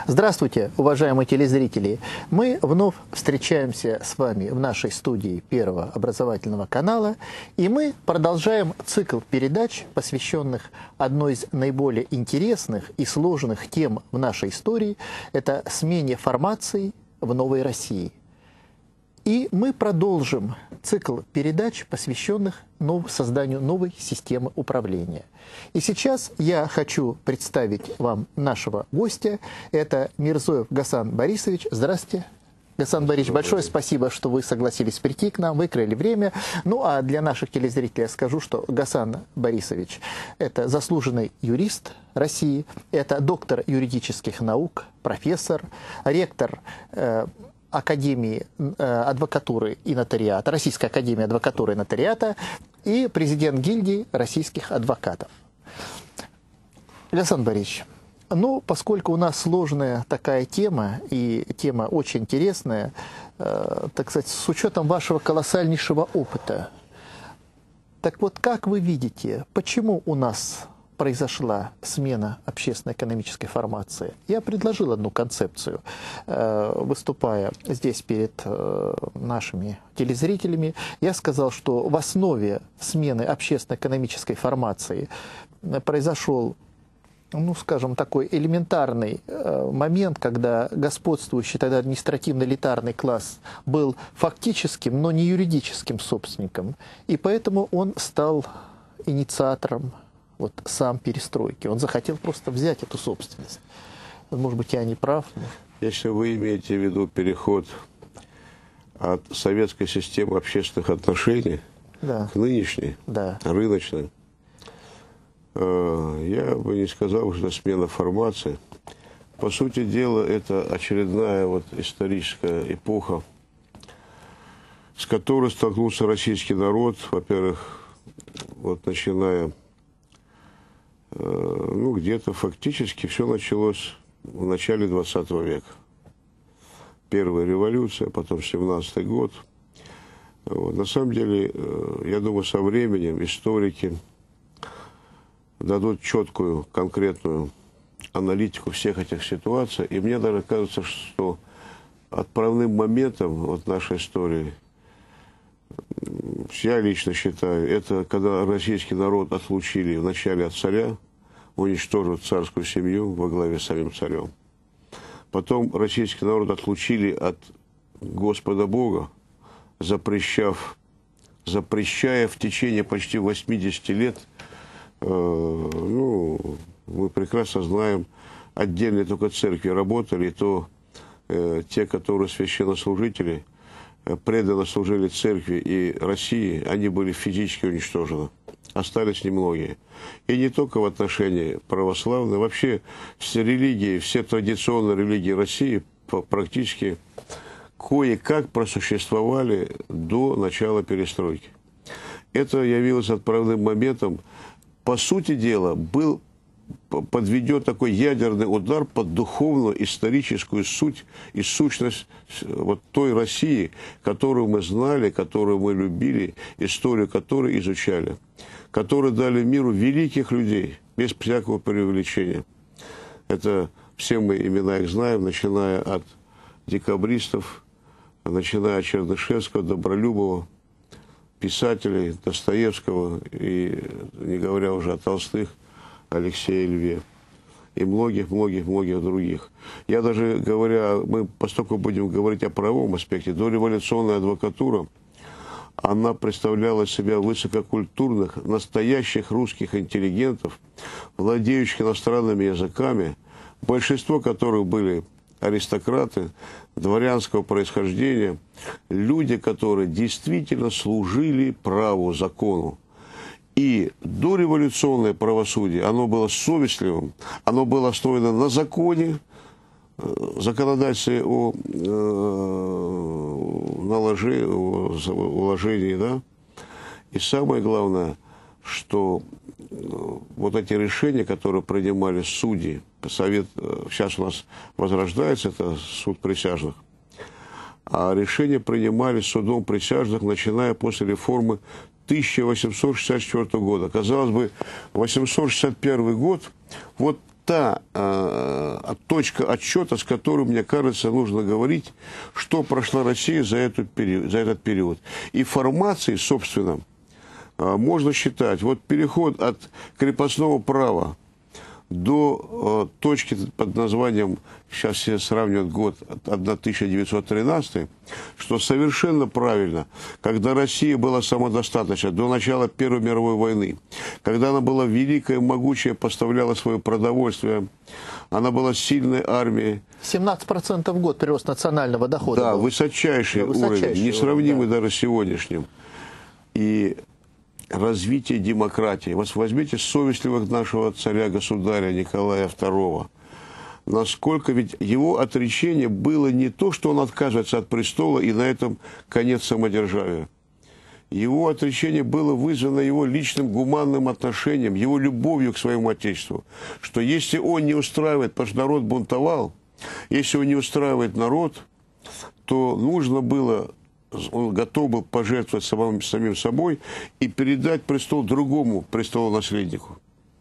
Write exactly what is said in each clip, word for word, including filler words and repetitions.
Здравствуйте, уважаемые телезрители! Мы вновь встречаемся с вами в нашей студии Первого образовательного канала, и мы продолжаем цикл передач, посвященных одной из наиболее интересных и сложных тем в нашей истории – это смене формаций в новой России. И мы продолжим цикл передач, посвященных нов... созданию новой системы управления. И сейчас я хочу представить вам нашего гостя. Это Мирзоев Гасан Борисович. Здравствуйте. Гасан Борисович, большое спасибо, что вы согласились прийти к нам, выкроили время. Ну а для наших телезрителей я скажу, что Гасан Борисович – это заслуженный юрист России, это доктор юридических наук, профессор, ректор э, Академии адвокатуры и нотариата, Российской академии адвокатуры и нотариата и президент гильдии российских адвокатов. Гасан Борисович, ну, поскольку у нас сложная такая тема, и тема очень интересная, э, так сказать, с учетом вашего колоссальнейшего опыта, так вот, как вы видите, почему у нас произошла смена общественно-экономической формации? Я предложил одну концепцию, выступая здесь перед нашими телезрителями. Я сказал, что в основе смены общественно-экономической формации произошел, ну, скажем, такой элементарный момент, когда господствующий тогда административно-элитарный класс был фактическим, но не юридическим собственником, и поэтому он стал инициатором вот сам перестройки. Он захотел просто взять эту собственность. Может быть, я не прав. Но... Если вы имеете в виду переход от советской системы общественных отношений, да, к нынешней, да, рыночной, э, я бы не сказал, что это смена формации. По сути дела, это очередная вот историческая эпоха, с которой столкнулся российский народ, во-первых, вот начиная ну, где-то фактически все началось в начале двадцатого века. Первая революция, потом семнадцатый год. Вот. На самом деле, я думаю, со временем историки дадут четкую, конкретную аналитику всех этих ситуаций. И мне даже кажется, что отправным моментом вот нашей истории, я лично считаю, это когда российский народ отлучили вначале от царя, уничтожив царскую семью во главе с самим царем. Потом российский народ отлучили от Господа Бога, запрещав, запрещая в течение почти восьмидесяти лет, э, ну, мы прекрасно знаем, отдельные только церкви работали, и то э, те, которые священнослужители, преданно служили церкви и России, они были физически уничтожены. Остались немногие. И не только в отношении православной, вообще все религии, все традиционные религии России практически кое-как просуществовали до начала перестройки. Это явилось отправным моментом. По сути дела, был подведен такой ядерный удар под духовную историческую суть и сущность вот той России, которую мы знали, которую мы любили, историю которой изучали, которые дали миру великих людей, без всякого преувеличения. Это все мы имена их знаем, начиная от декабристов, начиная от Чернышевского, Добролюбова, писателей Достоевского, и не говоря уже о Толстых, Алексея Льве и многих-многих-многих других. Я даже говоря, мы поскольку будем говорить о правовом аспекте, дореволюционная адвокатура, она представляла из себя высококультурных, настоящих русских интеллигентов, владеющих иностранными языками, большинство которых были аристократы дворянского происхождения, люди, которые действительно служили праву, закону. И дореволюционное правосудие, оно было совестливым, оно было основано на законе, законодательстве о э, наложении, о уложении, да. И самое главное, что вот эти решения, которые принимали судьи, совет, сейчас у нас возрождается, это суд присяжных, а решения принимали судом присяжных, начиная после реформы тысяча восемьсот шестьдесят четвёртого года. Казалось бы, восемьсот шестьдесят первый год, вот та э, точка отсчета, с которой, мне кажется, нужно говорить, что прошла Россия за, эту период, за этот период. И формацией, собственно, э, можно считать, вот переход от крепостного права до э, точки под названием, сейчас все сравнивают год, тысяча девятьсот тринадцатый, что совершенно правильно, когда Россия была самодостаточна до начала Первой мировой войны, когда она была великая, могучая, поставляла свое продовольствие, она была сильной армией. семнадцать процентов в год прирост национального дохода. Да, был. высочайший, да, высочайший уровень, несравнимый да. даже с сегодняшним. И развитие демократии. Вот возьмите совестливых нашего царя-государя Николая второго. Насколько ведь его отречение было не то, что он отказывается от престола и на этом конец самодержавия. Его отречение было вызвано его личным гуманным отношением, его любовью к своему отечеству. Что если он не устраивает, потому что народ бунтовал, если он не устраивает народ, то нужно было... Он готов был пожертвовать самым, самим собой и передать престол другому престолонаследнику.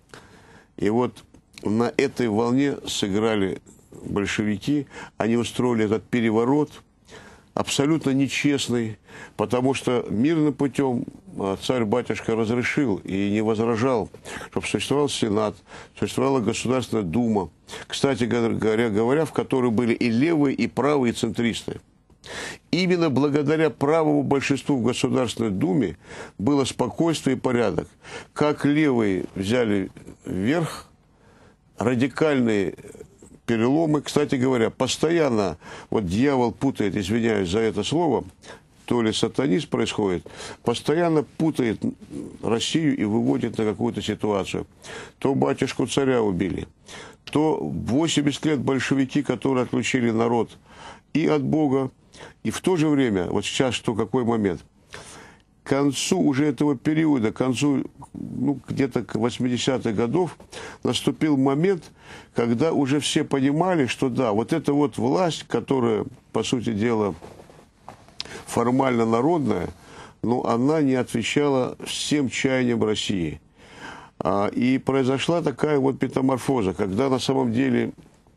И вот на этой волне сыграли большевики. Они устроили этот переворот, абсолютно нечестный, потому что мирным путем царь-батюшка разрешил и не возражал, чтобы существовал Сенат, существовала Государственная Дума. Кстати говоря, говоря, в которой были и левые, и правые, и центристы. Именно благодаря правому большинству в Государственной Думе было спокойствие и порядок. Как левые взяли вверх, радикальные переломы. Кстати говоря, постоянно, вот дьявол путает, извиняюсь за это слово, то ли сатанист происходит, постоянно путает Россию и выводит на какую-то ситуацию. То батюшку царя убили, то восемьдесят лет большевики, которые отлучили народ и от Бога, и в то же время, вот сейчас что, какой момент, к концу уже этого периода, к концу, ну, где-то к восьмидесятых годов, наступил момент, когда уже все понимали, что да, вот эта вот власть, которая, по сути дела, формально народная, но она не отвечала всем чаяниям России. И произошла такая вот метаморфоза, когда на самом деле...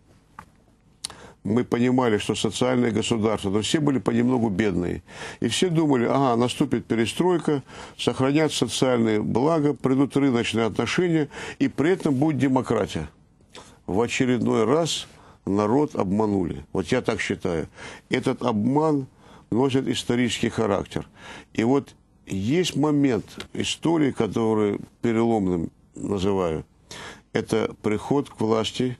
Мы понимали, что социальное государство, но все были понемногу бедные. И все думали, ага, наступит перестройка, сохранят социальные блага, придут рыночные отношения, и при этом будет демократия. В очередной раз народ обманули. Вот я так считаю. Этот обман носит исторический характер. И вот есть момент истории, который переломным называю. Это приход к власти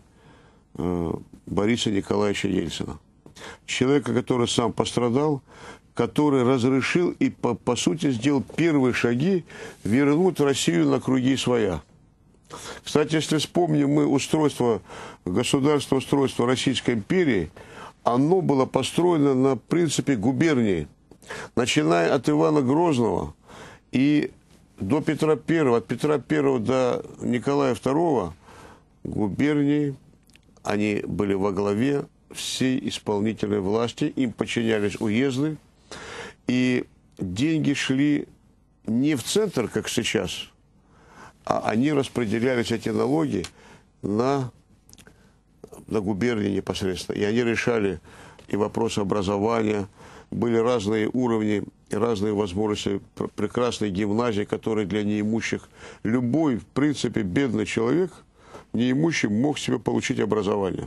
Бориса Николаевича Ельцина. Человека, который сам пострадал, который разрешил и, по, по сути, сделал первые шаги вернуть Россию на круги своя. Кстати, если вспомним мы устройство, государственное устройство Российской империи, оно было построено на принципе губернии. Начиная от Ивана Грозного и до Петра Первого, от Петра Первого до Николая Второго, губернии, они были во главе всей исполнительной власти, им подчинялись уезды, и деньги шли не в центр, как сейчас, а они распределялись, эти налоги, на, на губернии непосредственно. И они решали и вопросы образования, были разные уровни, и разные возможности, прекрасные гимназии, которые для неимущих, любой, в принципе, бедный человек, неимущий, мог себе получить образование.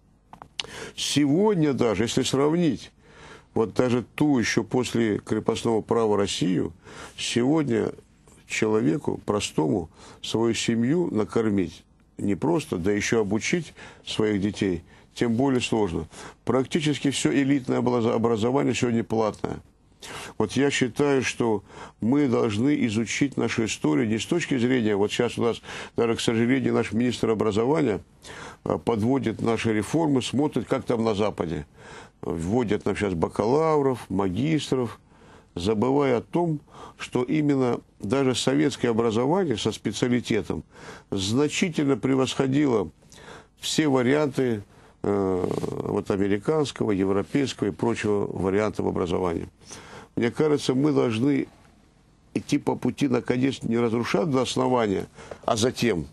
Сегодня даже, если сравнить, вот даже ту еще после крепостного права Россию, сегодня человеку простому свою семью накормить не просто, да еще обучить своих детей, тем более сложно. Практически все элитное образование сегодня платное. Вот я считаю, что мы должны изучить нашу историю не с точки зрения, вот сейчас у нас, даже, к сожалению, наш министр образования подводит наши реформы, смотрит, как там на Западе. Вводят нам сейчас бакалавров, магистров, забывая о том, что именно даже советское образование со специалитетом значительно превосходило все варианты э, вот, американского, европейского и прочего вариантов образования. Мне кажется, мы должны идти по пути, наконец, не разрушать до основания, а затем,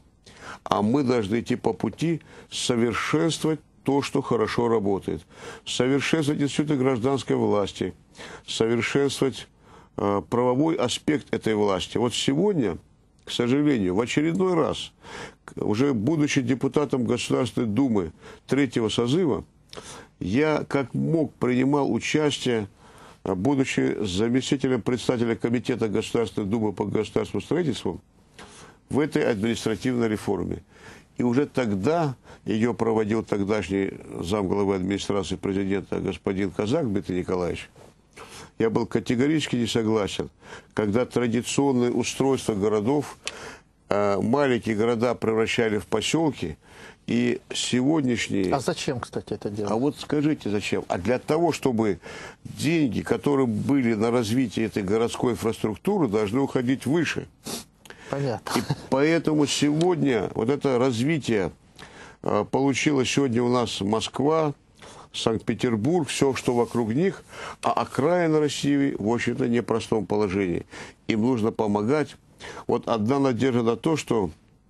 А мы должны идти по пути совершенствовать то, что хорошо работает. Совершенствовать институты гражданской власти, совершенствовать э, правовой аспект этой власти. Вот сегодня, к сожалению, в очередной раз, уже будучи депутатом Государственной Думы третьего созыва, я как мог принимал участие, будучи заместителем председателя Комитета Государственной Думы по государственному строительству, в этой административной реформе. И уже тогда ее проводил тогдашний замглавы администрации президента господин Казак Дмитрий Николаевич. Я был категорически не согласен, когда традиционные устройства городов, э, маленькие города превращали в поселки, и сегодняшние... А зачем, кстати, это делать? А вот скажите, зачем? А для того, чтобы деньги, которые были на развитие этой городской инфраструктуры, должны уходить выше. Понятно. И поэтому сегодня вот это развитие э, получилось сегодня у нас Москва, Санкт-Петербург, все, что вокруг них, а окраина России в общем-то непростом положении. Им нужно помогать. Вот одна надежда на то, что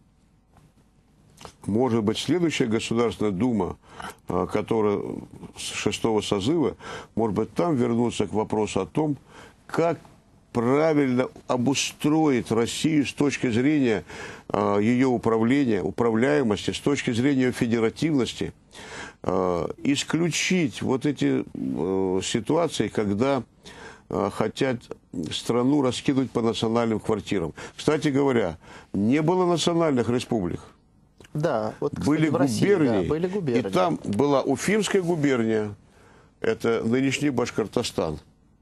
может быть следующая Государственная Дума, э, которая с шестого созыва, может быть там вернуться к вопросу о том, как правильно обустроить Россию с точки зрения э, ее управления, управляемости, с точки зрения федеративности, э, исключить вот эти э, ситуации, когда э, хотят страну раскинуть по национальным квартирам. Кстати говоря, не было национальных республик. Да, вот, кстати, были, в России, губернии, да, были губернии. И там была Уфимская губерния, это нынешний Башкортостан.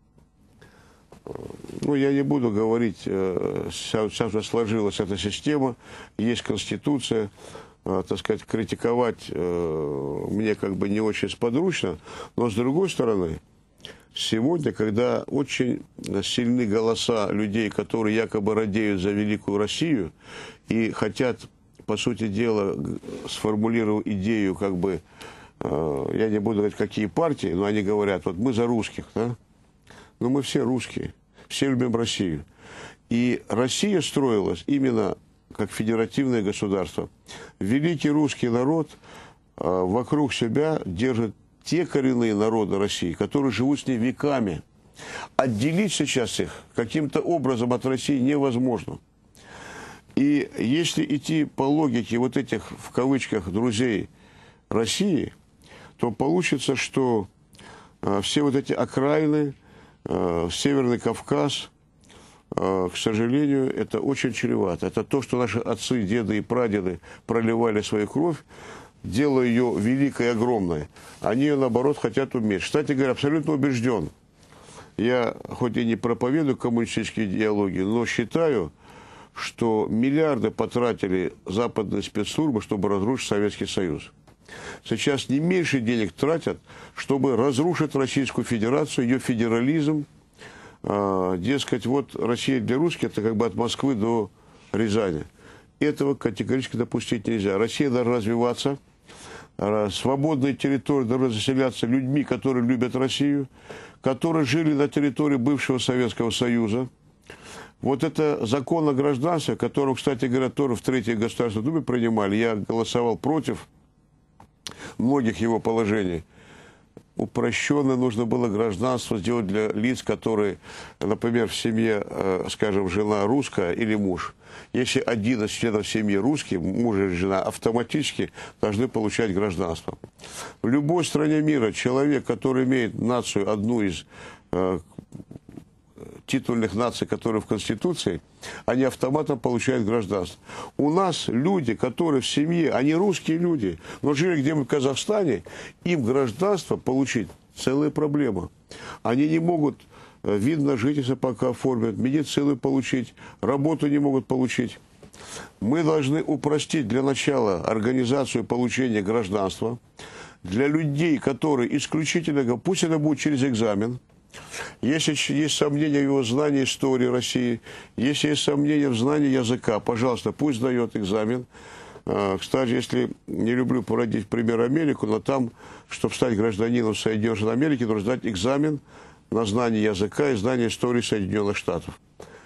Ну, я не буду говорить, сейчас уже сложилась эта система, есть Конституция, так сказать, критиковать мне как бы не очень сподручно, но с другой стороны, сегодня, когда очень сильны голоса людей, которые якобы радеют за великую Россию и хотят, по сути дела, сформулировать идею, как бы, я не буду говорить, какие партии, но они говорят, вот мы за русских, да? Но мы все русские, все любим Россию. И Россия строилась именно как федеративное государство. Великий русский народ э, вокруг себя держит те коренные народы России, которые живут с ней веками. Отделить сейчас их каким-то образом от России невозможно. И если идти по логике вот этих, в кавычках, друзей России, то получится, что э, все вот эти окраины, Северный Кавказ, к сожалению, это очень чревато. Это то, что наши отцы, деды и прадеды проливали свою кровь, делая ее великой и огромной. Они ее, наоборот, хотят уметь. Кстати говоря, абсолютно убежден. Я, хоть и не проповедую коммунистические идеологии, но считаю, что миллиарды потратили западные спецслужбы, чтобы разрушить Советский Союз. Сейчас не меньше денег тратят, чтобы разрушить Российскую Федерацию, ее федерализм. Э, дескать, вот Россия для русских, это как бы от Москвы до Рязани. Этого категорически допустить нельзя. Россия должна развиваться, э, свободные территории должны заселяться людьми, которые любят Россию, которые жили на территории бывшего Советского Союза. Вот это закон о гражданстве, который, кстати говоря, тоже в Третьей Государственной Думе принимали, я голосовал против многих его положений. Упрощенно нужно было гражданство сделать для лиц, которые, например, в семье, скажем, жена русская или муж. Если один из членов семьи русский, муж или жена, автоматически должны получать гражданство. В любой стране мира человек, который имеет нацию, одну из э, титульных наций, которые в Конституции, они автоматом получают гражданство. У нас люди, которые в семье, они русские люди, но жили где-нибудь в Казахстане, им гражданство получить целая проблема. Они не могут вид на жительство пока оформят, медицину получить, работу не могут получить. Мы должны упростить для начала организацию получения гражданства для людей, которые исключительно, пусть это будет через экзамен. Если есть сомнения в его знании истории России, если есть сомнения в знании языка, пожалуйста, пусть сдает экзамен. Кстати, если не люблю породить пример Америку, но там, чтобы стать гражданином Соединенных Америки, нужно сдать экзамен на знание языка и знание истории Соединенных Штатов.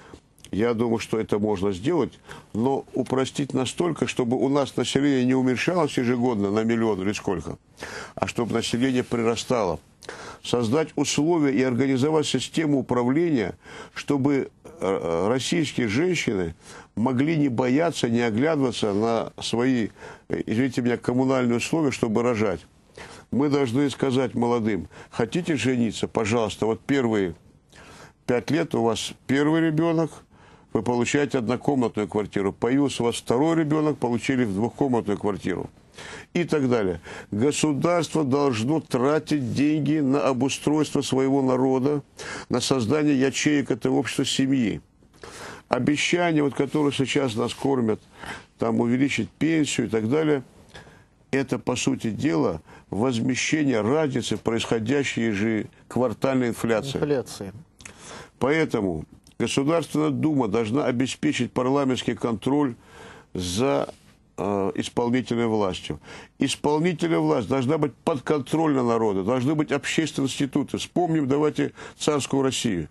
Я думаю, что это можно сделать, но упростить настолько, чтобы у нас население не уменьшалось ежегодно на миллион или сколько, а чтобы население прирастало. Создать условия и организовать систему управления, чтобы российские женщины могли не бояться, не оглядываться на свои, извините меня, коммунальные условия, чтобы рожать. Мы должны сказать молодым: хотите жениться, пожалуйста, вот первые пять лет у вас первый ребенок, вы получаете однокомнатную квартиру. Появился у вас второй ребенок, получили двухкомнатную квартиру. И так далее. Государство должно тратить деньги на обустройство своего народа, на создание ячеек этого общества, семьи. Обещания, вот, которые сейчас нас кормят, там, увеличить пенсию и так далее, это, по сути дела, возмещение разницы, происходящей ежеквартальной инфляции. Инфляции. Поэтому Государственная Дума должна обеспечить парламентский контроль за э, исполнительной властью. Исполнительная власть должна быть подконтрольна народу, должны быть общественные институты. Вспомним, давайте, царскую Россию.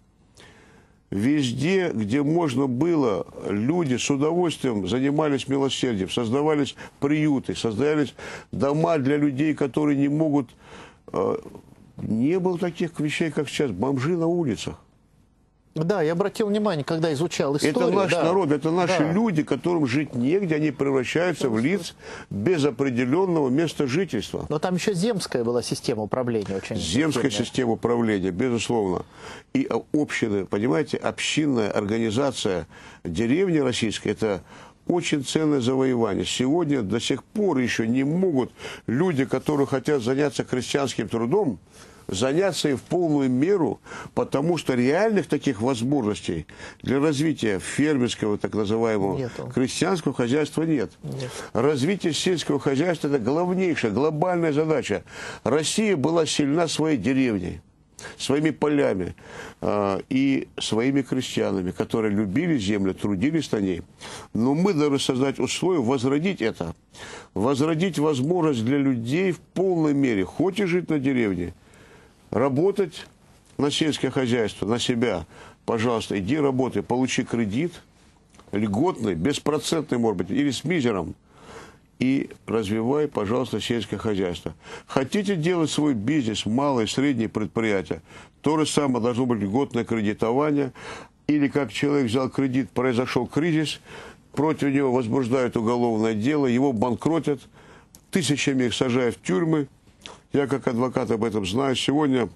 Везде, где можно было, люди с удовольствием занимались милосердием, создавались приюты, создавались дома для людей, которые не могут... Э, не было таких вещей, как сейчас, бомжи на улицах. Да, я обратил внимание, когда изучал историю. Это наш да, народ, это наши да. люди, которым жить негде, они превращаются в лиц без определенного места жительства. Но там еще земская была система управления. Очень Земская сильная. система управления, безусловно. И общины, понимаете, общинная организация деревни российской, это очень ценное завоевание. Сегодня до сих пор еще не могут люди, которые хотят заняться крестьянским трудом, заняться и в полную меру, потому что реальных таких возможностей для развития фермерского, так называемого, Нету. крестьянского хозяйства нет. Нет. Развитие сельского хозяйства – это главнейшая, глобальная задача. Россия была сильна своей деревней, своими полями э, и своими крестьянами, которые любили землю, трудились на ней. Но мы должны создать условия, возродить это, возродить возможность для людей в полной мере, хоть и жить на деревне, работать на сельское хозяйство, на себя. Пожалуйста, иди работай, получи кредит, льготный, беспроцентный, может быть, или с мизером, и развивай, пожалуйста, сельское хозяйство. Хотите делать свой бизнес, малое, среднее предприятие, то же самое должно быть льготное кредитование, или как человек взял кредит, произошел кризис, против него возбуждают уголовное дело, его банкротят, тысячами их сажают в тюрьмы. Я как адвокат об этом знаю. Сегодня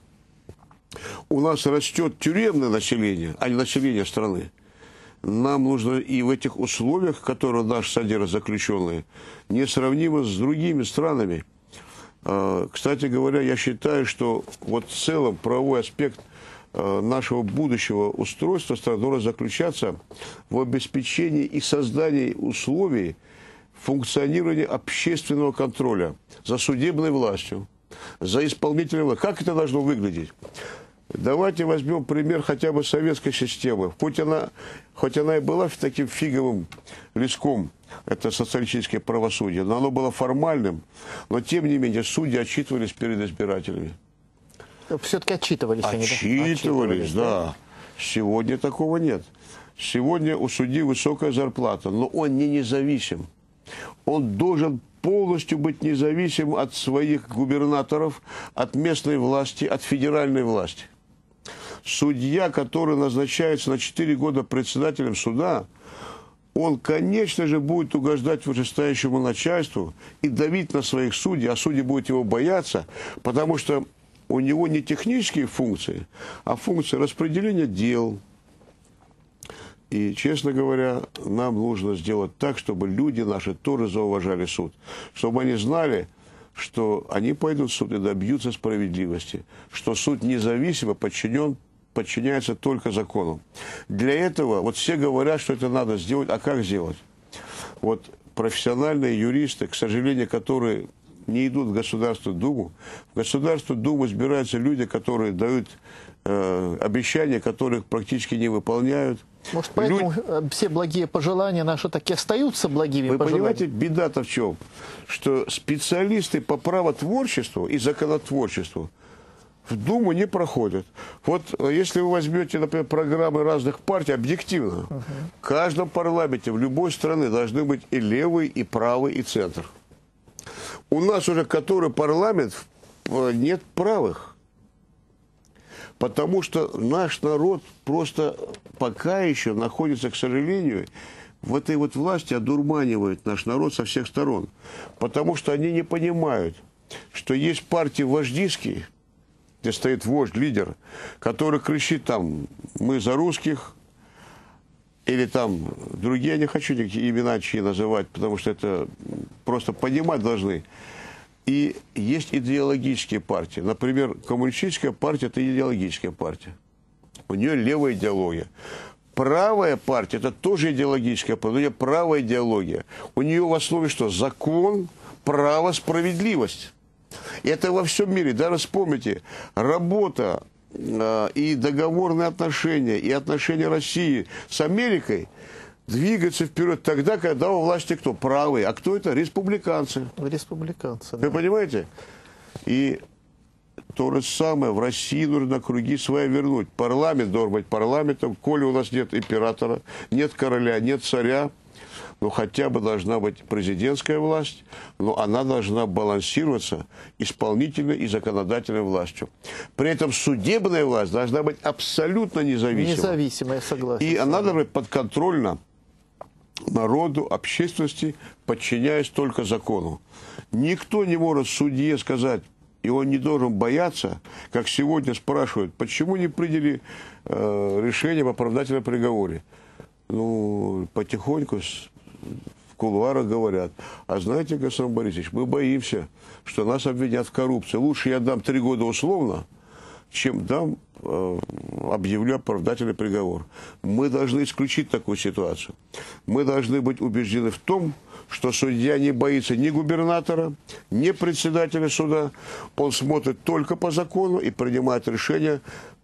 у нас растет тюремное население, а не население страны. Нам нужно и в этих условиях, которые наши содержат заключенные, несравнимо с другими странами. Кстати говоря, я считаю, что вот в целом правовой аспект нашего будущего устройства страны должен заключаться в обеспечении и создании условий функционирования общественного контроля за судебной властью, за исполнительной властью. Как это должно выглядеть? Давайте возьмем пример хотя бы советской системы. Хоть она, хоть она и была таким фиговым листком, это социалистическое правосудие, но оно было формальным, но тем не менее судьи отчитывались перед избирателями. Все-таки отчитывались они, да? Отчитывались, Отчитывались, да. да. Сегодня такого нет. Сегодня у судьи высокая зарплата, но он не независим. Он должен полностью быть независим от своих губернаторов, от местной власти, от федеральной власти. Судья, который назначается на четыре года председателем суда, он, конечно же, будет угождать вышестоящему начальству и давить на своих судей, а судьи будут его бояться, потому что у него не технические функции, а функции распределения дел. И, честно говоря, нам нужно сделать так, чтобы люди наши тоже зауважали суд. Чтобы они знали, что они пойдут в суд и добьются справедливости. Что суд независимо подчинен, подчиняется только закону. Для этого, вот все говорят, что это надо сделать, а как сделать? Вот профессиональные юристы, к сожалению, которые не идут в Государственную Думу. В Государственную Думу избираются люди, которые дают э, обещания, которых практически не выполняют. Может, поэтому Люд... все благие пожелания наши таки остаются благими Вы пожеланиями? понимаете, беда-то в чем? Что специалисты по правотворчеству и законотворчеству в Думу не проходят. Вот если вы возьмете, например, программы разных партий, объективно, uh-huh. в каждом парламенте в любой стране должны быть и левый, и правый, и центр. У нас уже который парламент нет правых. Потому что наш народ просто пока еще находится, к сожалению, в этой вот власти, одурманивает наш народ со всех сторон. Потому что они не понимают, что есть партии вождистские, где стоит вождь, лидер, который кричит там «мы за русских», или там другие, я не хочу никакие имена чьи называть, потому что это просто понимать должны. И есть идеологические партии. Например, коммунистическая партия – это идеологическая партия. У нее левая идеология. Правая партия – это тоже идеологическая партия, но у нее правая идеология. У нее в основе что? Закон, право, справедливость. И это во всем мире. Даже вспомните, работа э, и договорные отношения, и отношения России с Америкой двигаются вперед тогда, когда у власти кто? Правые. А кто это? Республиканцы. Республиканцы, Вы да. понимаете? И то же самое. В России нужно круги свои вернуть. Парламент должен быть парламентом. Коли у нас нет императора, нет короля, нет царя, но хотя бы должна быть президентская власть, но она должна балансироваться исполнительной и законодательной властью. При этом судебная власть должна быть абсолютно независимой. Независимая, согласен. И она должна быть подконтрольна народу, общественности, подчиняясь только закону. Никто не может судье сказать, и он не должен бояться, как сегодня спрашивают, почему не приняли э, решение об оправдательном приговоре. Ну, потихоньку в кулуарах говорят, а знаете, Гасан Борисович, мы боимся, что нас обвинят в коррупции. Лучше я дам три года условно, чем дам, э, объявлю оправдательный приговор. Мы должны исключить такую ситуацию. Мы должны быть убеждены в том, что судья не боится ни губернатора, ни председателя суда. Он смотрит только по закону и принимает решения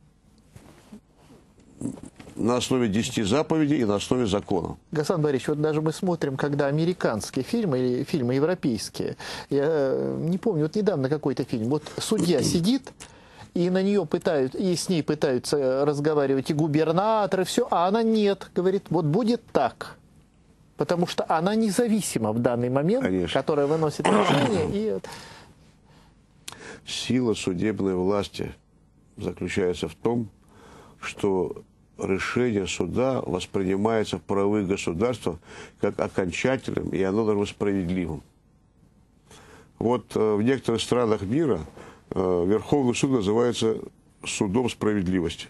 на основе десяти заповедей и на основе закона. Гасан Борисович, вот даже мы смотрим, когда американские фильмы или фильмы европейские, я не помню, вот недавно какой-то фильм, вот судья сидит, и на нее пытают, и с ней пытаются разговаривать и губернаторы, все, а она нет, говорит, вот будет так. Потому что она независима в данный момент, Конечно. Которая выносит решение. И... Сила судебной власти заключается в том, что решение суда воспринимается в правовых государствах как окончательным, и оно должно быть справедливым. Вот э, в некоторых странах мира э, Верховный суд называется судом справедливости.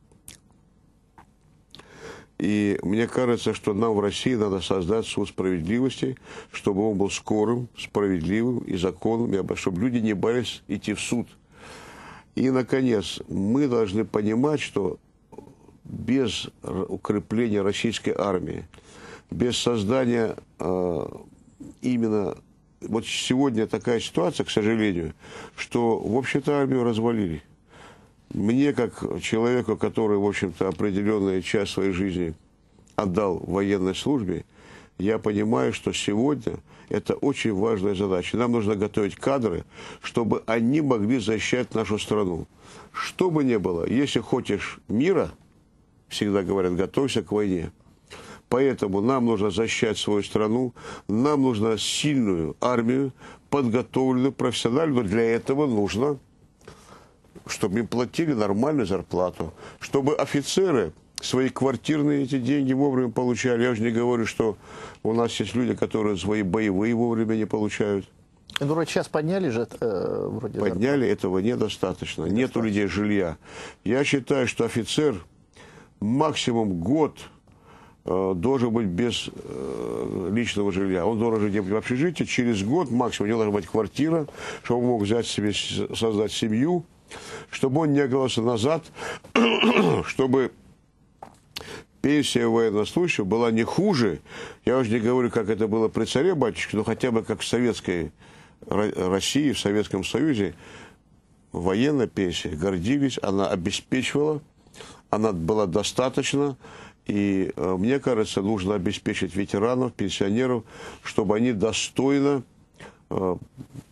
И мне кажется, что нам в России надо создать суд справедливости, чтобы он был скорым, справедливым и законным, и чтобы люди не боялись идти в суд. И, наконец, мы должны понимать, что без укрепления российской армии, без создания э, именно... Вот сегодня такая ситуация, к сожалению, что, в общем-то, армию развалили. Мне, как человеку, который, в общем-то, определенную часть своей жизни отдал военной службе, я понимаю, что сегодня это очень важная задача. Нам нужно готовить кадры, чтобы они могли защищать нашу страну. Что бы ни было, если хочешь мира, всегда говорят, готовься к войне. Поэтому нам нужно защищать свою страну, нам нужно сильную армию, подготовленную, профессиональную. Для этого нужно, чтобы им платили нормальную зарплату, чтобы офицеры свои квартирные эти деньги вовремя получали. Я уже не говорю, что у нас есть люди, которые свои боевые вовремя не получают. Ну, вроде сейчас подняли же э, вроде Подняли, зарплату. Этого недостаточно. недостаточно. Нет у людей жилья. Я считаю, что офицер максимум год э, должен быть без э, личного жилья. Он должен жить в общежитии. Через год максимум у него должна быть квартира, чтобы он мог взять себе, создать семью, чтобы он не оглался назад, чтобы пенсия военнослужащего была не хуже. Я уже не говорю, как это было при царе-батюшке, но хотя бы как в советской России, в Советском Союзе, военная пенсия, гордились, она обеспечивала, она была достаточна. И э, мне кажется, нужно обеспечить ветеранов, пенсионеров, чтобы они достойно э,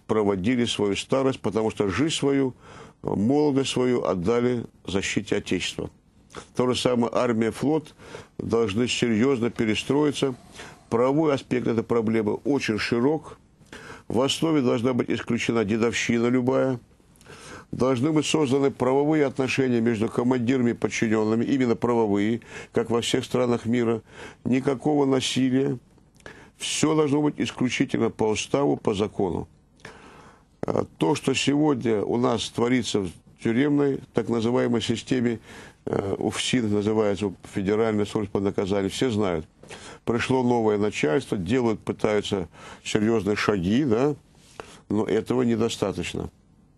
проводили свою старость, потому что жизнь свою, молодость свою отдали защите Отечества. То же самое армия, флот должны серьезно перестроиться. Правовой аспект этой проблемы очень широк. В основе должна быть исключена дедовщина любая. Должны быть созданы правовые отношения между командирами и подчиненными, именно правовые, как во всех странах мира. Никакого насилия. Все должно быть исключительно по уставу, по закону. То, что сегодня у нас творится в тюремной, так называемой системе, УФСИН называется, Федеральная служба по наказанию, все знают. Пришло новое начальство, делают, пытаются серьезные шаги, да, но этого недостаточно.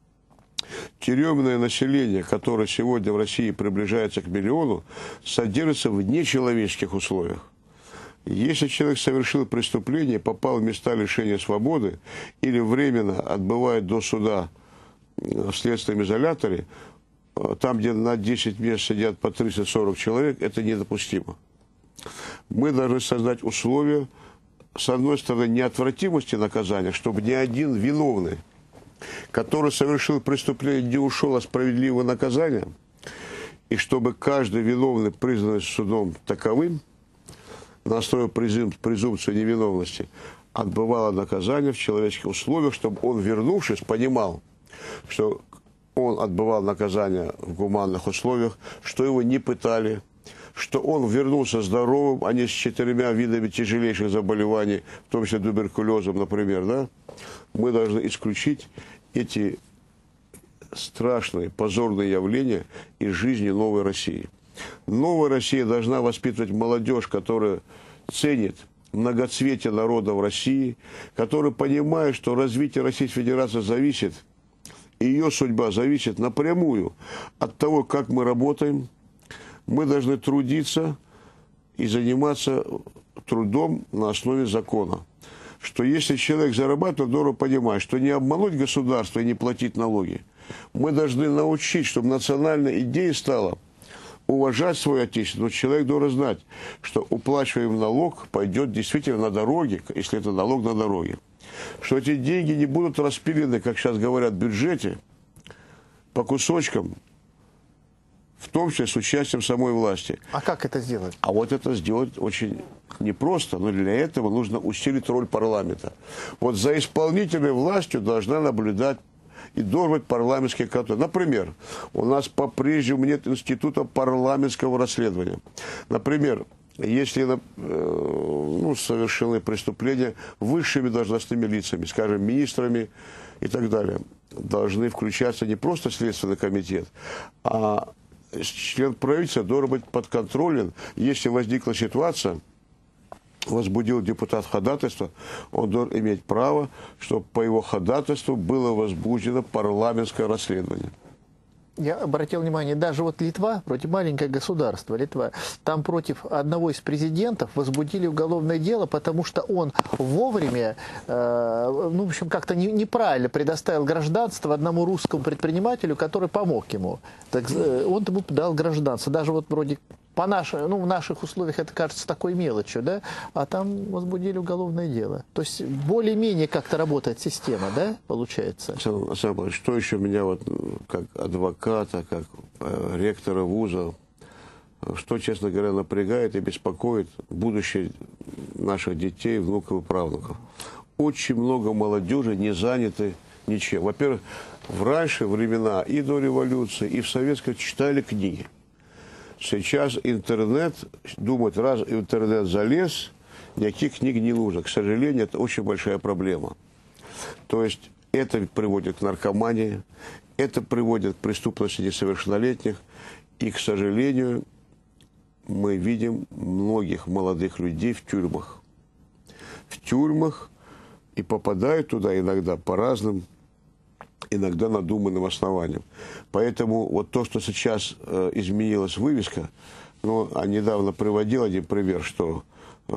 Тюремное население, которое сегодня в России приближается к миллиону, содержится в нечеловеческих условиях. Если человек совершил преступление, попал в места лишения свободы или временно отбывает до суда в следственном изоляторе, там, где на десять мест сидят по тридцать-сорок человек, это недопустимо. Мы должны создать условия, с одной стороны, неотвратимости наказания, чтобы ни один виновный, который совершил преступление, не ушел от справедливого наказания, и чтобы каждый виновный, признанный судом таковым, на основе презумпции невиновности, отбывало наказание в человеческих условиях, чтобы он, вернувшись, понимал, что он отбывал наказание в гуманных условиях, что его не пытали, что он вернулся здоровым, а не с четырьмя видами тяжелейших заболеваний, в том числе туберкулезом, например, да? Мы должны исключить эти страшные, позорные явления из жизни новой России. Новая Россия должна воспитывать молодежь, которая ценит многоцветие народа в России, которая понимает, что развитие Российской Федерации зависит, и ее судьба зависит напрямую от того, как мы работаем. Мы должны трудиться и заниматься трудом на основе закона. Что если человек зарабатывает, должен понимать, что не обмануть государство и не платить налоги. Мы должны научить, чтобы национальная идея стала уважать свое отечество. Но человек должен знать, что уплачиваемый налог пойдет действительно на дороге, если это налог на дороге. Что эти деньги не будут распилены, как сейчас говорят, в бюджете, по кусочкам, в том числе с участием самой власти. А как это сделать? А вот это сделать очень непросто, но для этого нужно усилить роль парламента. Вот за исполнительной властью должна наблюдать и должен быть парламентский контроль. Например, у нас по-прежнему нет института парламентского расследования. Например, если ну, совершены преступления высшими должностными лицами, скажем, министрами и так далее, должны включаться не просто Следственный комитет, а член правительства должен быть подконтролен. Если возникла ситуация, возбудил депутат ходатайство, он должен иметь право, чтобы по его ходатайству было возбуждено парламентское расследование. Я обратил внимание, даже вот Литва, вроде маленькое государство, Литва, там против одного из президентов возбудили уголовное дело, потому что он вовремя, э, ну, в общем, как-то не, неправильно предоставил гражданство одному русскому предпринимателю, который помог ему. Так, э, он ему дал гражданство, даже вот вроде по нашим, ну, в наших условиях это кажется такой мелочью, да, а там возбудили уголовное дело. То есть более-менее как-то работает система, да, получается? Александр, что еще меня вот как адвоката, как э, ректора вуза, что, честно говоря, напрягает и беспокоит будущее наших детей, внуков и правнуков. Очень много молодежи не заняты ничем. Во-первых, в раньше времена и до революции, и в советской читали книги. Сейчас интернет, думают, раз интернет залез, никаких книг не нужно. К сожалению, это очень большая проблема. То есть это приводит к наркомании, это приводит к преступности несовершеннолетних. И, к сожалению, мы видим многих молодых людей в тюрьмах. В тюрьмах и попадают туда иногда по разным, иногда надуманным основаниям. Поэтому вот то, что сейчас э, изменилась вывеска, ну, а недавно приводил один пример, что э,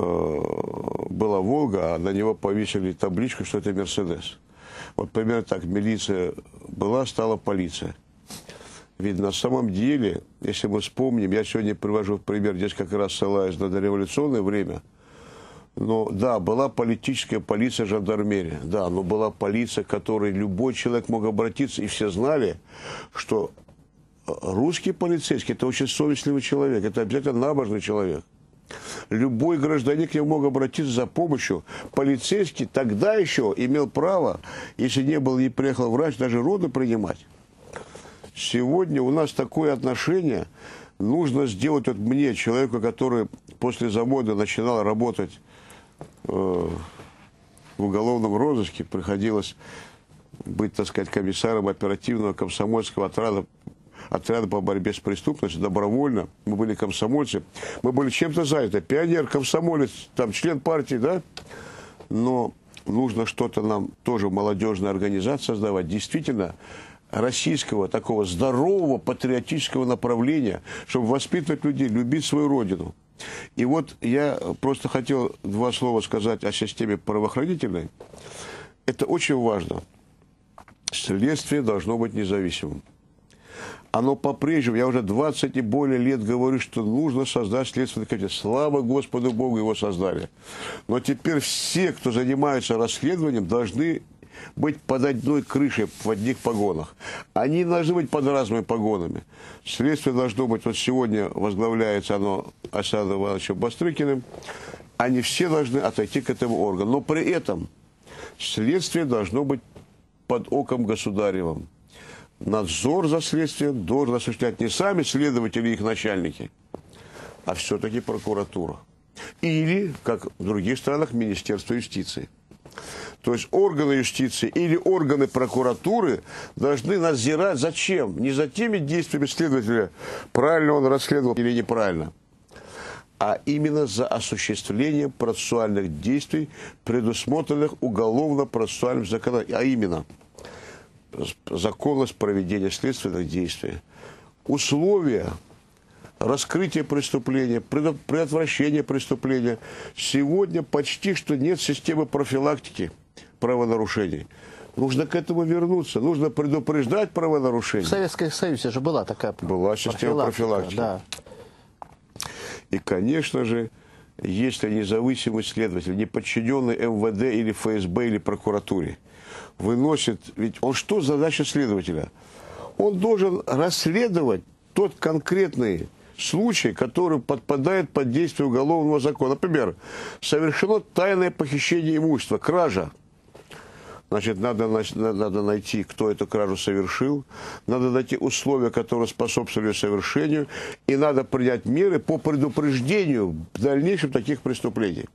была «Волга», а на него повесили табличку, что это «Мерседес». Вот примерно так, милиция была, стала полиция. Ведь на самом деле, если мы вспомним, я сегодня привожу в пример, здесь как раз ссылаюсь на дореволюционное время, Но да, была политическая полиция, жандармерия. Да, но была полиция, к которой любой человек мог обратиться, и все знали, что русский полицейский – это очень совестливый человек, это обязательно набожный человек. Любой гражданин к нему мог обратиться за помощью. Полицейский тогда еще имел право, если не был, не приехал врач, даже роды принимать. Сегодня у нас такое отношение. Нужно сделать вот мне, человеку, который после завода начинал работать э, в уголовном розыске, приходилось быть, так сказать, комиссаром оперативного комсомольского отряда, отряда по борьбе с преступностью, добровольно. Мы были комсомольцы. Мы были чем-то заняты. Пионер, комсомолец, там, член партии, да? Но нужно что-то нам тоже молодежная организация создавать. Действительно, российского, такого здорового, патриотического направления, чтобы воспитывать людей, любить свою родину. И вот я просто хотел два слова сказать о системе правоохранительной. Это очень важно. Следствие должно быть независимым. Оно по-прежнему, я уже двадцать и более лет говорю, что нужно создать следственный комитет. Слава Господу Богу, его создали. Но теперь все, кто занимается расследованием, должны быть под одной крышей, в одних погонах. Они должны быть под разными погонами. Следствие должно быть, вот сегодня возглавляется оно Асадом Ивановичем Бастрыкиным, они все должны отойти к этому органу. Но при этом следствие должно быть под оком государевым. Надзор за следствием должен осуществлять не сами следователи и их начальники, а все-таки прокуратура. Или, как в других странах, Министерство юстиции. То есть органы юстиции или органы прокуратуры должны надзирать зачем? Не за теми действиями следователя, правильно он расследовал или неправильно, а именно за осуществлением процессуальных действий, предусмотренных уголовно-процессуальным законодательством, а именно законность проведения следственных действий, условия раскрытия преступления, предотвращения преступления. Сегодня почти что нет системы профилактики правонарушений. Нужно к этому вернуться. Нужно предупреждать правонарушения. В Советском Союзе же была такая была система профилактики. Да. И, конечно же, если независимый следователь, не подчиненный эм вэ дэ или эф эс бэ или прокуратуре, выносит, ведь он что задача следователя? Он должен расследовать тот конкретный случай, который подпадает под действие уголовного закона. Например, совершено тайное похищение имущества, кража. Значит, надо, надо найти, кто эту кражу совершил, надо найти условия, которые способствовали совершению, и надо принять меры по предупреждению в дальнейшем таких преступлений.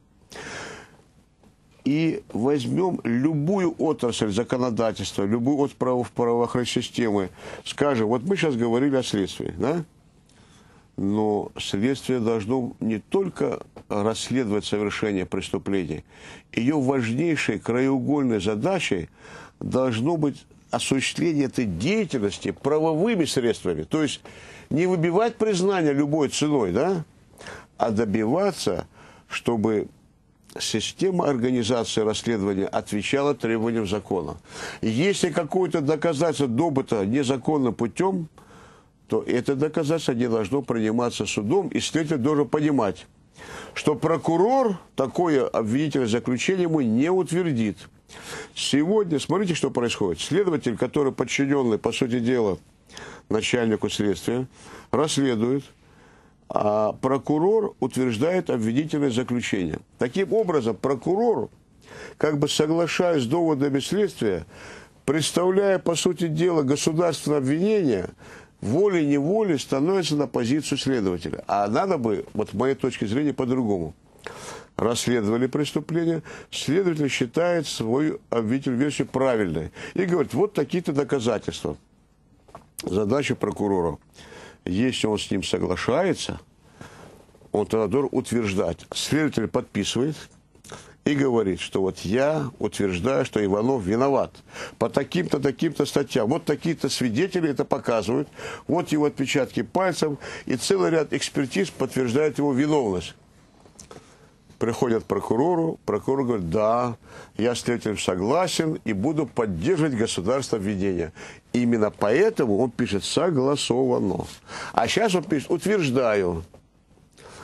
И возьмем любую отрасль законодательства, любую отрасль правоохранительной системы, скажем, вот мы сейчас говорили о следствии, да? Но следствие должно не только расследовать совершение преступлений, ее важнейшей краеугольной задачей должно быть осуществление этой деятельности правовыми средствами. То есть не выбивать признание любой ценой, да? А добиваться, чтобы система организации расследования отвечала требованиям закона. Если какое-то доказательство добыто незаконным путем, то это доказательство не должно приниматься судом, и следователь должен понимать, что прокурор такое обвинительное заключение ему не утвердит. Сегодня, смотрите, что происходит. Следователь, который подчиненный, по сути дела, начальнику следствия, расследует, а прокурор утверждает обвинительное заключение. Таким образом, прокурор, как бы соглашаясь с доводами следствия, представляя, по сути дела, государственное обвинение, волей-неволей становится на позицию следователя. А надо бы, вот с моей точки зрения, по-другому. Расследовали преступление, следователь считает свою обвинительную версию правильной. И говорит, вот такие-то доказательства. Задача прокурора. Если он с ним соглашается, он тогда должен утверждать. Следователь подписывает и говорит, что вот я утверждаю, что Иванов виноват по таким-то, таким-то статьям. Вот такие-то свидетели это показывают. Вот его отпечатки пальцев. И целый ряд экспертиз подтверждает его виновность. Приходят к прокурору. Прокурор говорит, да, я с следователем согласен и буду поддерживать государственное обвинение. Именно поэтому он пишет «согласовано». А сейчас он пишет «утверждаю».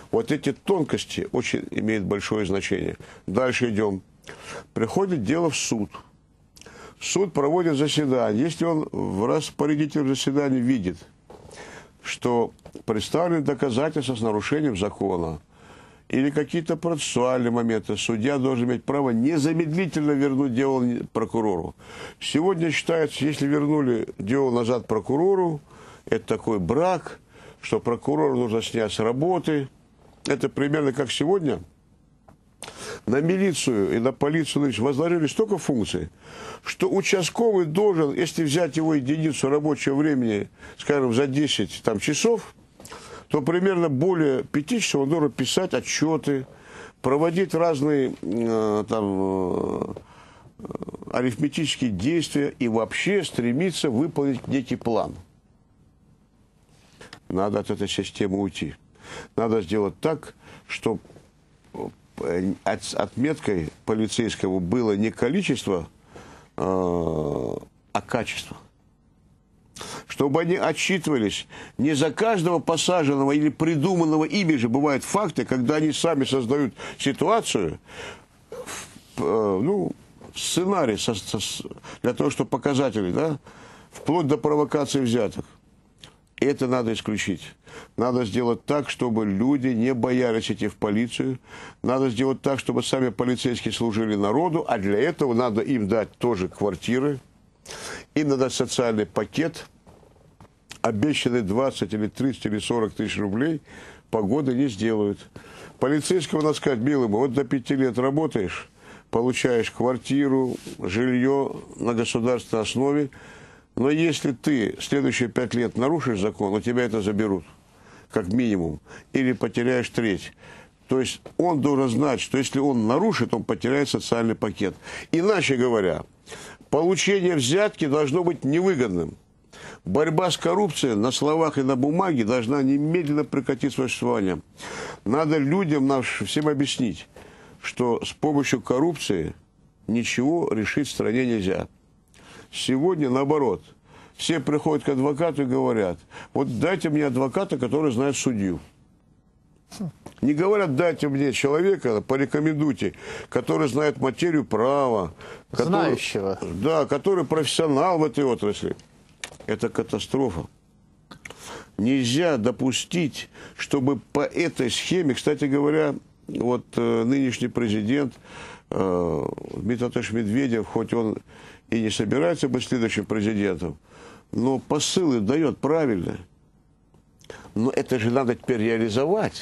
Вот эти тонкости очень имеют большое значение. Дальше идем. Приходит дело в суд. Суд проводит заседание. Если он в распорядительном заседании видит, что представлены доказательства с нарушением закона или какие-то процессуальные моменты, судья должен иметь право незамедлительно вернуть дело прокурору. Сегодня считается, если вернули дело назад прокурору, это такой брак, что прокурору нужно снять с работы. Это примерно как сегодня. На милицию и на полицию возложили столько функций, что участковый должен, если взять его единицу рабочего времени, скажем, за десять там, часов, то примерно более пяти часов он должен писать отчеты, проводить разные э, там, э, арифметические действия и вообще стремиться выполнить некий план. Надо от этой системы уйти. Надо сделать так, чтобы отметкой полицейского было не количество, а качество. Чтобы они отчитывались не за каждого посаженного или придуманного ими же. Бывают факты, когда они сами создают ситуацию, ну, сценарий для того, чтобы показатели, да, вплоть до провокации взяток. Это надо исключить. Надо сделать так, чтобы люди не боялись идти в полицию. Надо сделать так, чтобы сами полицейские служили народу. А для этого надо им дать тоже квартиры. Им надо социальный пакет. Обещанные двадцать или тридцать или сорок тысяч рублей погоды не сделают. Полицейскому надо сказать: милый мой, вот до пяти лет работаешь, получаешь квартиру, жилье на государственной основе. Но если ты следующие пять лет нарушишь закон, у тебя это заберут, как минимум, или потеряешь треть. То есть он должен знать, что если он нарушит, он потеряет социальный пакет. Иначе говоря, получение взятки должно быть невыгодным. Борьба с коррупцией на словах и на бумаге должна немедленно прекратить свое существование. Надо людям, нам всем объяснить, что с помощью коррупции ничего решить в стране нельзя. Сегодня наоборот. Все приходят к адвокату и говорят: вот дайте мне адвоката, который знает судью. Не говорят: дайте мне человека, порекомендуйте, который знает материю права. Который, знающего. Да, который профессионал в этой отрасли. Это катастрофа. Нельзя допустить, чтобы по этой схеме, кстати говоря, вот э, нынешний президент э, Дмитрий Анатольевич Медведев, хоть он и не собирается быть следующим президентом, но посылы дает правильно. Но это же надо теперь реализовать.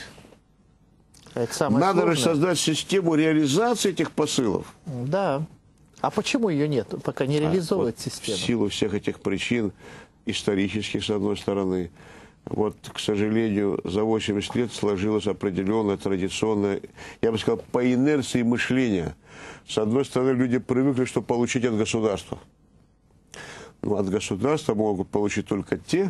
Это надо сложное. же создать систему реализации этих посылов. Да. А почему ее нет? Пока не реализовывает а, вот систему. В силу всех этих причин, исторических, с одной стороны, вот, к сожалению, за восемьдесят лет сложилось определенное традиционное, я бы сказал, по инерции мышления. С одной стороны, люди привыкли, что получить от государства. Но от государства могут получить только те,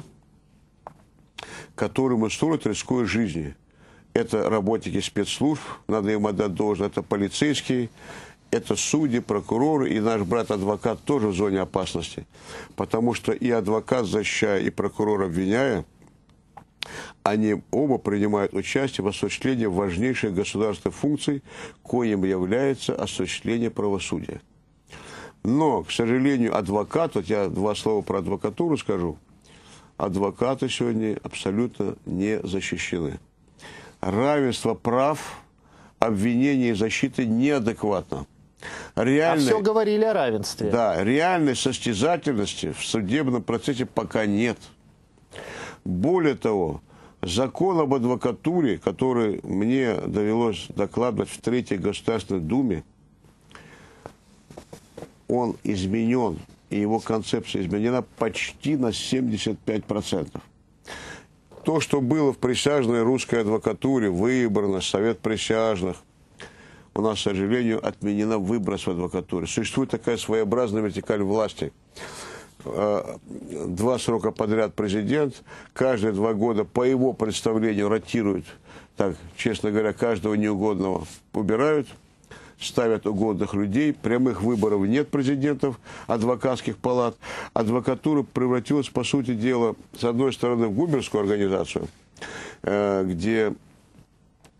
которым устроят, рискуя жизнью. Это работники спецслужб, надо им отдать должное, это полицейские, это судьи, прокуроры, и наш брат-адвокат тоже в зоне опасности. Потому что и адвокат, защищая, и прокурор, обвиняя, они оба принимают участие в осуществлении важнейших государственных функций, коим является осуществление правосудия. Но, к сожалению, адвокат, вот я два слова про адвокатуру скажу, адвокаты сегодня абсолютно не защищены. Равенство прав, обвинения и защиты неадекватно. Реальной, а все говорили о равенстве. Да, реальной состязательности в судебном процессе пока нет. Более того, закон об адвокатуре, который мне довелось докладывать в Третьей Государственной Думе, он изменен, и его концепция изменена почти на семьдесят пять процентов. То, что было в присяжной русской адвокатуре, выбрано, совет присяжных, у нас, к сожалению, отменена выброс в адвокатуре. Существует такая своеобразная вертикаль власти. Два срока подряд президент, каждые два года по его представлению ротируют, так, честно говоря, каждого неугодного убирают, ставят угодных людей, прямых выборов нет президентов, адвокатских палат. Адвокатура превратилась, по сути дела, с одной стороны, в губернскую организацию, где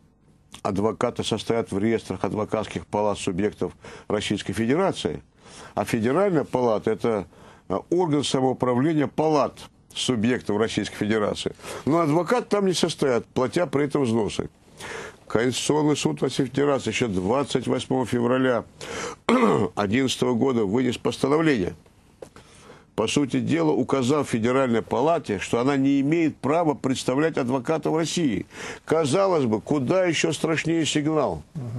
адвокаты состоят в реестрах адвокатских палат субъектов Российской Федерации, а Федеральная палата – это орган самоуправления палат субъектов Российской Федерации. Но адвокаты там не состоят, платя при этом взносы. Конституционный суд Российской Федерации еще двадцать восьмого февраля две тысячи одиннадцатого года вынес постановление, по сути дела, указав Федеральной палате, что она не имеет права представлять адвоката в России. Казалось бы, куда еще страшнее сигнал.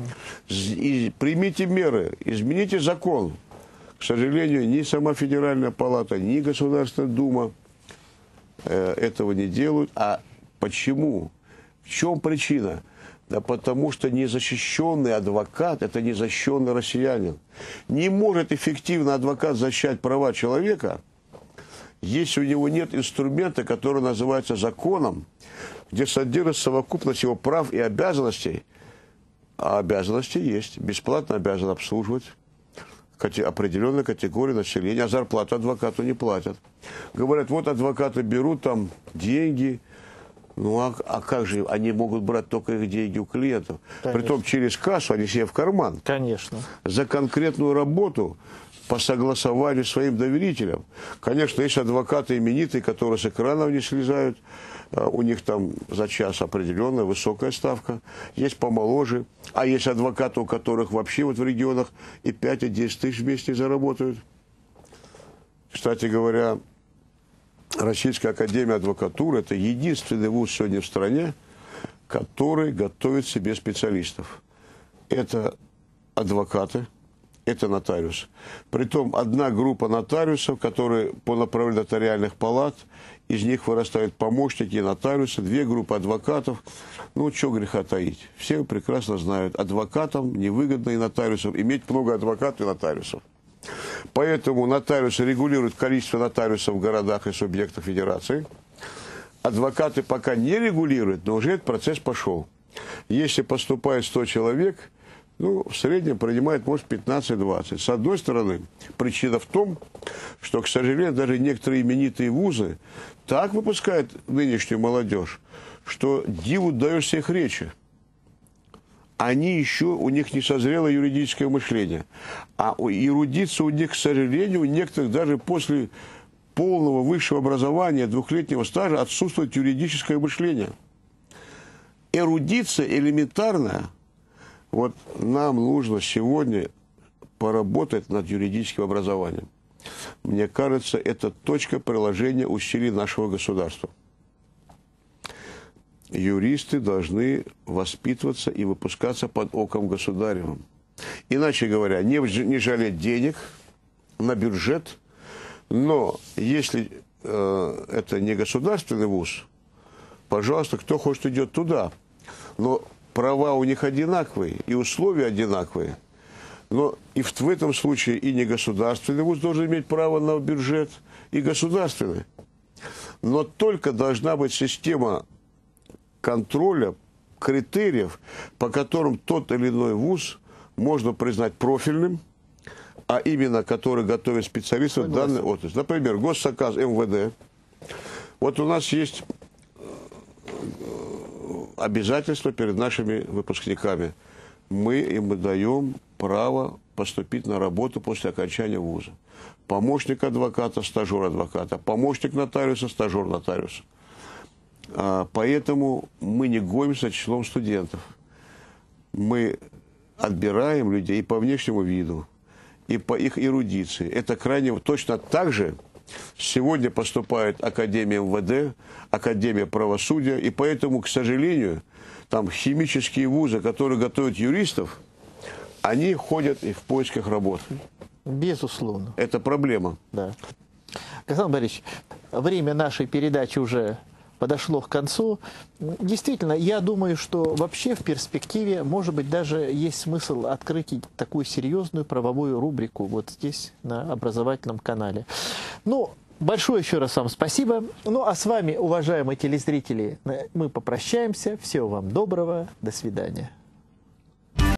И примите меры, измените закон. К сожалению, ни сама Федеральная палата, ни Государственная Дума э, этого не делают. А почему? В чем причина? Да потому что незащищенный адвокат – это незащищенный россиянин. Не может эффективно адвокат защищать права человека, если у него нет инструмента, который называется законом, где содержится совокупность его прав и обязанностей. А обязанности есть. Бесплатно обязан обслуживать определенную категорию населения, а зарплату адвокату не платят. Говорят, вот адвокаты берут там деньги. Ну, а, а как же они могут брать только их деньги у клиентов? Конечно. Притом через кассу, они себе в карман. Конечно. За конкретную работу по согласованию своим доверителям. Конечно, есть адвокаты именитые, которые с экранов не слезают. У них там за час определенная высокая ставка. Есть помоложе. А есть адвокаты, у которых вообще вот в регионах и пять, и десять тысяч в месяц не заработают. Кстати говоря, Российская академия адвокатуры – это единственный вуз сегодня в стране, который готовит себе специалистов. Это адвокаты, это нотариусы. Притом одна группа нотариусов, которые по направлению нотариальных палат, из них вырастают помощники и нотариусы, две группы адвокатов. Ну, что греха таить. Все прекрасно знают, адвокатам невыгодно и нотариусам иметь много адвокатов и нотариусов. Поэтому нотариусы регулируют количество нотариусов в городах и субъектах федерации. Адвокаты пока не регулируют, но уже этот процесс пошел. Если поступает сто человек, ну, в среднем принимает, может, пятнадцать-двадцать. С одной стороны, причина в том, что, к сожалению, даже некоторые именитые вузы так выпускают нынешнюю молодежь, что диву даешься их речи. Они еще, у них не созрело юридическое мышление. А эрудиция у них, к сожалению, у некоторых даже после полного высшего образования, двухлетнего стажа отсутствует юридическое мышление. Эрудиция элементарная. Вот нам нужно сегодня поработать над юридическим образованием. Мне кажется, это точка приложения усилий нашего государства. Юристы должны воспитываться и выпускаться под оком государевым. Иначе говоря, не, не жалеть денег на бюджет, но если э, это не государственный вуз, пожалуйста, кто хочет, идет туда. Но права у них одинаковые, и условия одинаковые. Но и в, в этом случае и не государственный вуз должен иметь право на бюджет, и государственный. Но только должна быть система контроля, критериев, по которым тот или иной вуз можно признать профильным, а именно который готовит специалистов в данной отрасли. Например, госзаказ эм вэ дэ. Вот у нас есть обязательства перед нашими выпускниками. Мы им даем право поступить на работу после окончания вуза. Помощник адвоката, стажер адвоката. Помощник нотариуса, стажер нотариуса. Поэтому мы не гонимся числом студентов. Мы отбираем людей и по внешнему виду, и по их эрудиции. Это крайне точно так же сегодня поступает Академия эм вэ дэ, Академия правосудия, и поэтому, к сожалению, там химические вузы, которые готовят юристов, они ходят и в поисках работы. Безусловно. Это проблема. Да. Александр Борисович, время нашей передачи уже подошло к концу. Действительно, я думаю, что вообще в перспективе, может быть, даже есть смысл открыть такую серьезную правовую рубрику вот здесь, на образовательном канале. Ну, большое еще раз вам спасибо. Ну, а с вами, уважаемые телезрители, мы попрощаемся. Всего вам доброго. До свидания.